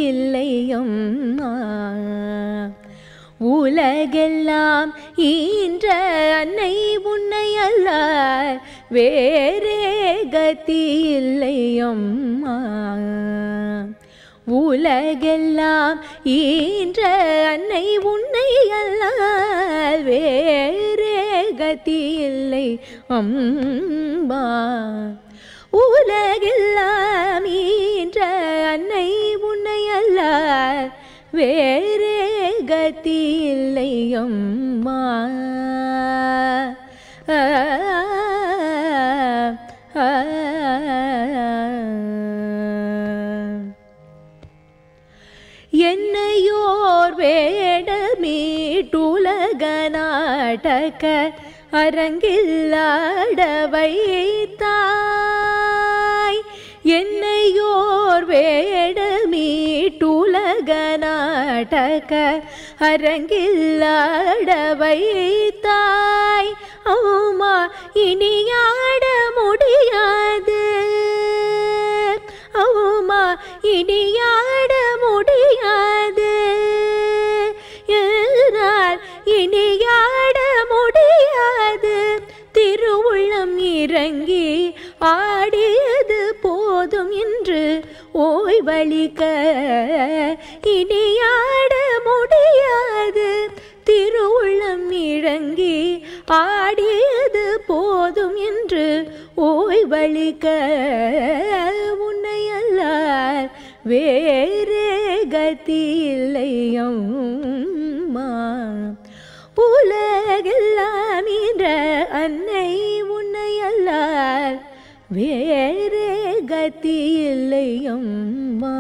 இல்லையம்மா. உலகெல்லாம் ஈன்ற அன்னை உன்னை அல்லால் வேறே கதி இல்லையம்மா. உலகெல்லாம் ஈன்ற அன்னை உன்னை அல்லால் வேறே கதி இல்லை அம்மா. உலகெல்லாம் ஈன்ற அன்னை உன்னை அல்லால் வேறே கதி இல்லை அம்மா. என்னையோர் வேடமீட்டுலக நாடக அரங்கில்லாட வைத்தாய். என்னையோர் வேடமீட்டுலக நாடக அரங்கில்லாட வைத்தாய். அம்மா இனியாட முடியாது, அம்மா இனியாட முடியாது, இனியாட முடியாது. திருவுள்ளம் இறங்கி ஆடியது போதும் என்று ஓய்வளிக்க இனியாட முடியாது. திருவுள்ளம் இறங்கி ஆடியது போதும் என்று ஓய்வளிக்க உன்னை அல்லால் வேறே கதி இல்லையம்மா. உலகெல்லாம் என்ற அன்னை உன்னை அல்லால் வேறே கதி இல்லையம்மா.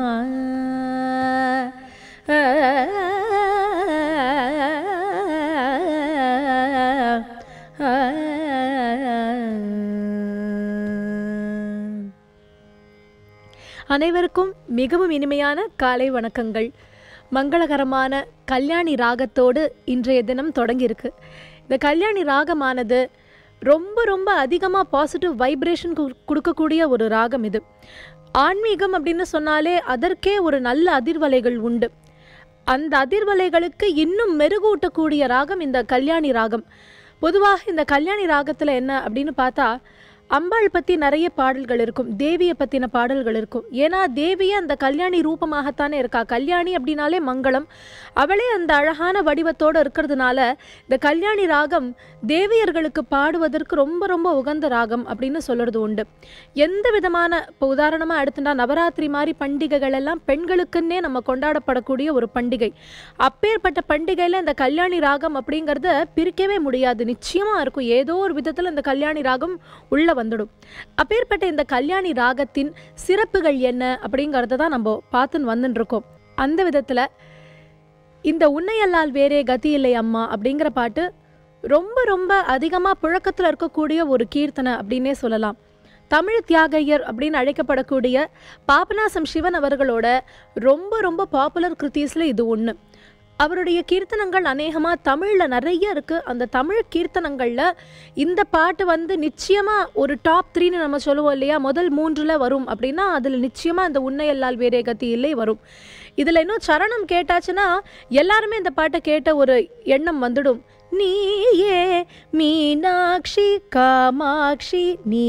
அனைவருக்கும் மிகவும் இனிமையான காலை வணக்கங்கள். மங்களகரமான கல்யாணி ராகத்தோடு இன்றைய தினம் தொடங்கியிருக்கு. இந்த கல்யாணி ராகமானது ரொம்ப ரொம்ப அதிகமாக பாசிட்டிவ் வைப்ரேஷன் கொடுக்கக்கூடிய ஒரு ராகம். இது ஆன்மீகம் அப்படின்னு சொன்னாலே அதற்கே ஒரு நல்ல அதிர்வலைகள் உண்டு. அந்த அதிர்வலைகளுக்கு இன்னும் மெருகூட்டக்கூடிய ராகம் இந்த கல்யாணி ராகம். பொதுவாக இந்த கல்யாணி ராகத்தில் என்ன அப்படின்னு பார்த்தா, அம்பாள் பற்றி நிறைய பாடல்கள் இருக்கும், தேவியை பற்றின பாடல்கள் இருக்கும். ஏன்னா தேவியை அந்த கல்யாணி ரூபமாகத்தானே இருக்கா. கல்யாணி அப்படின்னாலே மங்களம். அவளே அந்த அழகான வடிவத்தோடு இருக்கிறதுனால இந்த கல்யாணி ராகம் தேவியர்களுக்கு பாடுவதற்கு ரொம்ப ரொம்ப உகந்த ராகம் அப்படின்னு சொல்கிறது உண்டு. எந்த விதமான, இப்போ உதாரணமாக எடுத்துட்டா நவராத்திரி மாதிரி பண்டிகைகள் எல்லாம் பெண்களுக்குன்னே நம்ம கொண்டாடப்படக்கூடிய ஒரு பண்டிகை. அப்பேற்பட்ட பண்டிகையில் இந்த கல்யாணி ராகம் அப்படிங்கிறத பிரிக்கவே முடியாது. நிச்சயமாக இருக்கும், ஏதோ ஒரு விதத்தில் இந்த கல்யாணி ராகம் உள்ள வந்துடும். அப்பேற்பட்ட இந்த கல்யாணி ராகத்தின் சிறப்புகள் என்ன அப்படிங்கிறத தான் நம்ம பார்த்துன்னு வந்துட்டு இருக்கோம். அந்த விதத்தில் இந்த உன்னையல்லால் வேறே கதி இல்லை அம்மா அப்படிங்கிற பாட்டு ரொம்ப ரொம்ப அதிகமாக புழக்கத்தில் இருக்கக்கூடிய ஒரு கீர்த்தனை அப்படின்னே சொல்லலாம். தமிழ் தியாகையர் அப்படின்னு அழைக்கப்படக்கூடிய பாபநாசம் சிவன் அவர்களோட ரொம்ப ரொம்ப பாப்புலர் கிருத்தீஸில் இது ஒன்று. அவருடைய கீர்த்தனங்கள் அநேகமாக தமிழில் நிறைய இருக்குது. அந்த தமிழ் கீர்த்தனங்களில் இந்த பாட்டு வந்து நிச்சயமாக ஒரு டாப் 3ன்னு நம்ம சொல்லுவோம் இல்லையா, முதல் 3ல் வரும் அப்படின்னா அதில் நிச்சயமாக இந்த உன்னையல்லால் வேறே கதி இல்லை வரும். இதில் இன்னும் சரணம் கேட்டாச்சுன்னா எல்லாருமே இந்த பாட்டை கேட்ட ஒரு எண்ணம் வந்துடும். நீயே மீனாட்சி காமாட்சி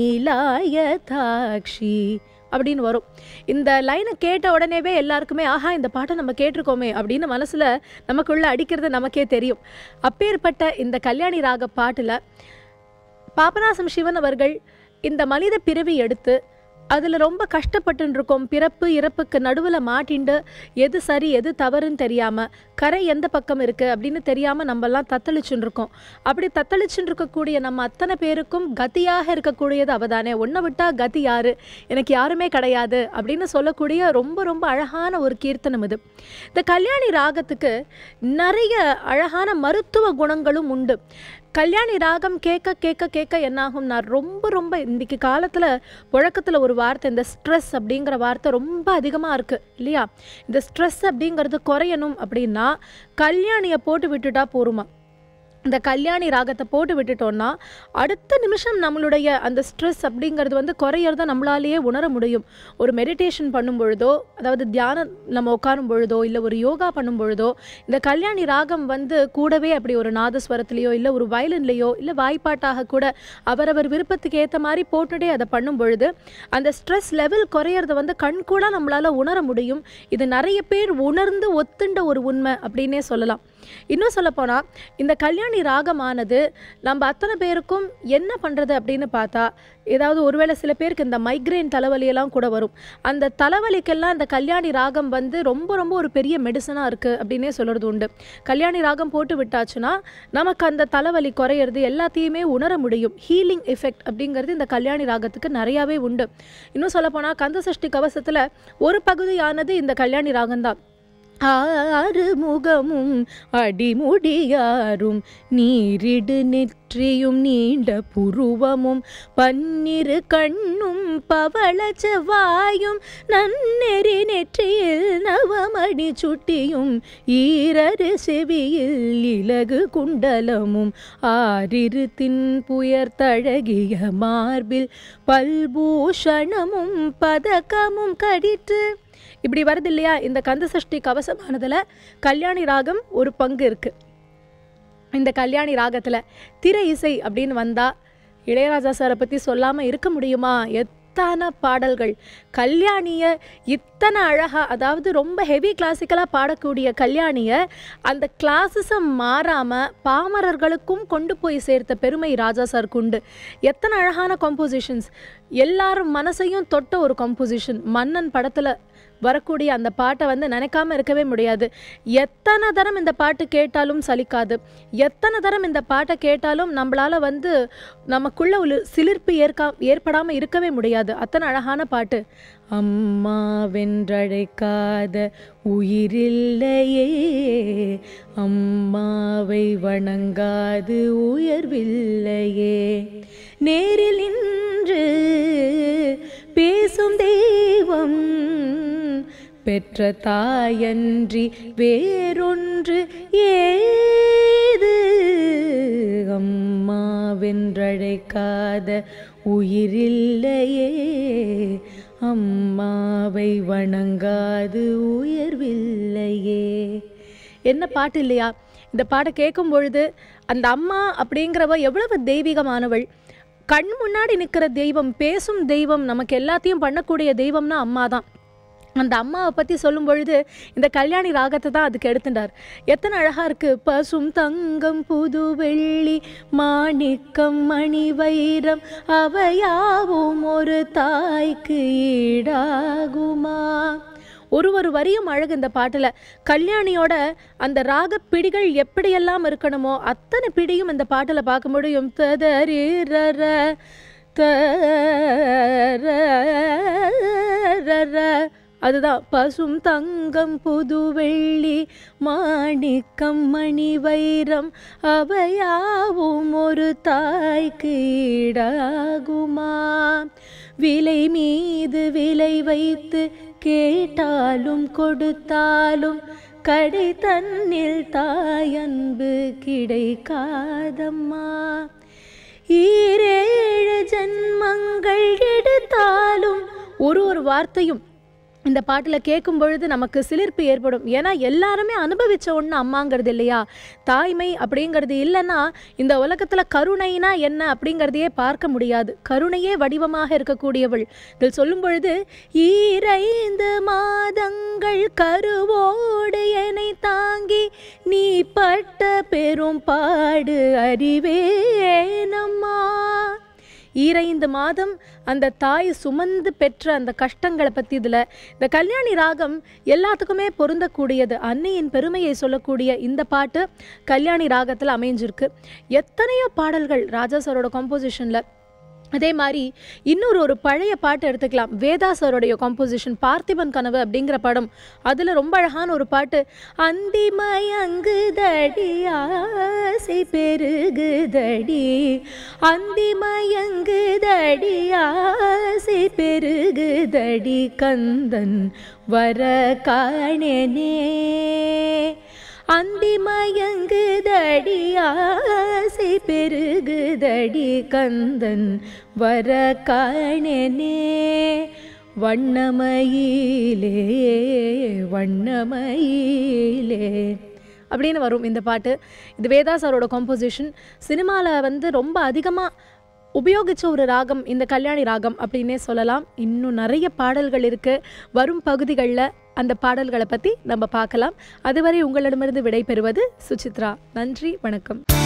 நீலாயதாட்சி அப்படின்னு வரும். இந்த லைனை கேட்ட உடனேவே எல்லாருக்குமே ஆஹா இந்த பாட்டை நம்ம கேட்டிருக்கோமே அப்படின்னு மனசில் நமக்குள்ளே அடிக்கிறது நமக்கே தெரியும். அப்பேற்பட்ட இந்த கல்யாணி ராக பாட்டில் பாபநாசம் சிவன் அவர்கள் இந்த மனித பிறவி எடுத்து அதில் ரொம்ப கஷ்டப்பட்டுருக்கோம். பிறப்பு இறப்புக்கு நடுவில் மாட்டிண்டு எது சரி எது தவறுன்னு தெரியாமல், கரை எந்த பக்கம் இருக்குது அப்படின்னு தெரியாமல் நம்மெல்லாம் தத்தளிச்சுன்னு இருக்கோம். அப்படி தத்தளிச்சுன்னு இருக்கக்கூடிய நம்ம அத்தனை பேருக்கும் கதியாக இருக்கக்கூடியது அவதானே. ஒன்றை விட்டால் கதி யாரு, எனக்கு யாருமே கிடையாது அப்படின்னு சொல்லக்கூடிய ரொம்ப ரொம்ப அழகான ஒரு கீர்த்தனம் இது. இந்த கல்யாணி ராகத்துக்கு நிறைய அழகான மருத்துவ குணங்களும் உண்டு. கல்யாணி ராகம் கேட்க கேட்க கேட்க என்னாகும், நான் ரொம்ப ரொம்ப இன்றைக்கி காலத்தில் புழக்கத்தில் ஒரு வார்த்தை, இந்த ஸ்ட்ரெஸ் அப்படிங்கிற வார்த்தை ரொம்ப அதிகமாக இருக்குது இல்லையா. இந்த ஸ்ட்ரெஸ் அப்படிங்கிறது குறையணும் அப்படின்னா கல்யாணியை போட்டு விட்டுட்டா போருமா. இந்த கல்யாணி ராகத்தை போட்டு விட்டுட்டோம்னா அடுத்த நிமிஷம் நம்மளுடைய அந்த ஸ்ட்ரெஸ் அப்படிங்கிறது வந்து குறையிறத நம்மளாலேயே உணர முடியும். ஒரு மெடிடேஷன் பண்ணும் பொழுதோ, அதாவது தியானம் நம்ம உட்காரும் பொழுதோ, இல்லை ஒரு யோகா பண்ணும் பொழுதோ, இந்த கல்யாணி ராகம் வந்து கூடவே அப்படி ஒரு நாதஸ்வரத்துலேயோ இல்லை ஒரு வயலின்லேயோ இல்லை வாய்ப்பாட்டாக கூட அவரவர் விருப்பத்துக்கு ஏற்ற மாதிரி போட்டுட்டே அதை பண்ணும் பொழுது அந்த ஸ்ட்ரெஸ் லெவல் குறையிறத வந்து கண்கூட நம்மளால் உணர முடியும். இது நிறைய பேர் உணர்ந்து ஒத்துண்ட ஒரு உண்மை அப்படின்னே சொல்லலாம். இன்னும் சொல்லப்போனால் இந்த கல்யாணி ராகமானது நம்ம அத்தனை பேருக்கும் என்ன பண்ணுறது அப்படின்னு பார்த்தா, ஏதாவது ஒருவேளை சில பேருக்கு இந்த மைக்ரேன் தலைவலியெல்லாம் கூட வரும். அந்த தலைவலிக்கெல்லாம் இந்த கல்யாணி ராகம் வந்து ரொம்ப ரொம்ப ஒரு பெரிய மெடிசனாக இருக்குது அப்படின்னே சொல்கிறது உண்டு. கல்யாணி ராகம் போட்டு விட்டாச்சுன்னா நமக்கு அந்த தலைவலி குறையிறது எல்லாத்தையுமே உணர முடியும். ஹீலிங் எஃபெக்ட் அப்படிங்கிறது இந்த கல்யாணி ராகத்துக்கு நிறையாவே உண்டு. இன்னும் சொல்லப்போனால் கந்தசஷ்டி கவசத்தில் ஒரு பகுதியானது இந்த கல்யாணி ராகம்தான். ஆறு முகமும் அடிமுடியாரும் நீரிடு நெற்றியும் நீண்ட புருவமும் பன்னிரு கண்ணும் பவள செவ்வாயும் நன்னெறி நெற்றியில் நவமணி சுட்டியும் ஈரரு செவியில் இலகு குண்டலமும் ஆறிரு தின்புயர் தழகிய மார்பில் பல்பூஷணமும் பதக்கமும் கடிற்று. இப்படி வருது இல்லையா? இந்த கந்தசஷ்டி கவசமானதில் கல்யாணி ராகம் ஒரு பங்கு இருக்குது. இந்த கல்யாணி ராகத்தில் திரை இசை அப்படின்னு வந்தால் இளையராஜா சாரை பற்றி சொல்லாமல் இருக்க முடியுமா? எத்தனை பாடல்கள்! கல்யாணியை இத்தனை அழகாக, அதாவது ரொம்ப ஹெவி கிளாசிக்கலாக பாடக்கூடிய கல்யாணியை அந்த கிளாஸஸை மாறாமல் பாமரர்களுக்கும் கொண்டு போய் சேர்த்த பெருமை ராஜா சாருக்கு உண்டு. எத்தனை அழகான கம்போசிஷன்ஸ்! எல்லாரும் மனசையும் தொட்ட ஒரு கம்போசிஷன். மன்னன் படத்தில் வரக்கூடிய அந்த பாட்டை வந்து நினைக்காம இருக்கவே முடியாது. எத்தனை தரம் இந்த பாட்டு கேட்டாலும் சலிக்காது. எத்தனை தரம் இந்த பாட்டை கேட்டாலும் நம்மளால் வந்து நமக்குள்ள ஒரு சிலிர்ப்பு ஏற்படாமல் இருக்கவே முடியாது. அத்தனை அழகான பாட்டு. அம்மா வென்றழைக்காத உயிரில்லையே, அம்மாவை வணங்காது உயர்வில்லையே, நேரில் நின்று பேசும் தெய்வம் பெற்ற தாயன்றி வேறொன்று ஏது, அம்மா வென்றழைக்காத உயிரில்லையே, அம்மாவை வணங்காது உயர்வில்லையே. என்ன பாட்டு இல்லையா? இந்த பாட்டை கேட்கும் பொழுது அந்த அம்மா அப்படிங்கிறவ எவ்வளவு தெய்வீகமானவள்! கண் முன்னாடி நிற்கிற தெய்வம், பேசும் தெய்வம், நமக்கு எல்லாத்தையும் பண்ணக்கூடிய தெய்வம்னா அம்மா தான். அந்த அம்மாவை பற்றி சொல்லும் பொழுது இந்த கல்யாணி ராகத்தை தான் அதுக்கு எடுத்துட்டார். எத்தனை அழகாக இருக்குது! பசும் தங்கம் புது வெள்ளி மாணிக்கம் மணி வைரம் அவையாவும் ஒரு தாய்க்கு ஈடாகுமா. ஒரு வரியும் அழகு இந்த பாட்டில். கல்யாணியோட அந்த ராக பிடிகள் எப்படியெல்லாம் இருக்கணுமோ அத்தனை பிடியும் இந்த பாட்டில் பார்க்க முடியும். ததரிரர தரர, அதுதான் பசும் தங்கம் புது வெள்ளி மாணிக்கம் மணி வைரம் அவையாவும் ஒரு தாய்க்கு ஈடாகுமா. விலை மீது விலை வைத்து கேட்டாலும் கொடுத்தாலும் கடை தன்னில் தாயன்பு கிடைக்காதம்மா. ஈரேழு ஜன்மங்கள் எடுத்தாலும் ஒரு வார்த்தையும் இந்த பாட்டில் கேட்கும் பொழுது நமக்கு சிலிர்ப்பு ஏற்படும். ஏன்னா எல்லாருமே அனுபவித்த ஒன்று அம்மாங்கிறது இல்லையா? தாய்மை அப்படிங்கிறது இல்லைன்னா இந்த உலகத்தில் கருணைனா என்ன அப்படிங்கிறதையே பார்க்க முடியாது. கருணையே வடிவமாக இருக்கக்கூடியவள். இதில் சொல்லும் பொழுது 2 மாதங்கள் கருவோடு என்னை தாங்கி நீ பட்ட பெரும் பாடு அறிவேனம்மா. 2 மாதம் அந்த தாய் சுமந்து பெற்ற அந்த கஷ்டங்களை பற்றி இதில் இந்த கல்யாணி ராகம் எல்லாத்துக்குமே பொருந்தக்கூடியது. அன்னையின் பெருமையை சொல்லக்கூடிய இந்த பாட்டு கல்யாணி ராகத்தில் அமைஞ்சிருக்கு. எத்தனையோ பாடல்கள் ராஜா சாரோட கம்போசிஷனில். அதே மாதிரி இன்னொரு பழைய பாட்டு எடுத்துக்கலாம். வேதா சாரோடைய காம்போசிஷன் பார்த்திபன் கனவு அப்படிங்கிற படம். அதில் ரொம்ப அழகான ஒரு பாட்டு. அந்தி மயங்குதடி ஆசை பெருகுதடி, அந்தி மயங்குதடி ஆசை பெருகுதடி, கந்தன் வர காணேனே. அந்தி மயங்குதடி ஆசை பெருகுதடி கந்தன் வர காணனே வண்ணமயிலே வண்ணமயிலே அப்படின்னு வரும் இந்த பாட்டு. இது வேதா சாரோட காம்போசிஷன். சினிமாவில் ரொம்ப அதிகமாக உபயோகித்த ஒரு ராகம் இந்த கல்யாணி ராகம் அப்படின்னே சொல்லலாம். இன்னும் நிறைய பாடல்கள் இருக்குது. வரும் பகுதிகளில் அந்த பாடல்களை பற்றி நம்ம பார்க்கலாம். அதுவரை உங்களிடமிருந்து விடை பெறுவது சுசித்ரா. நன்றி, வணக்கம்.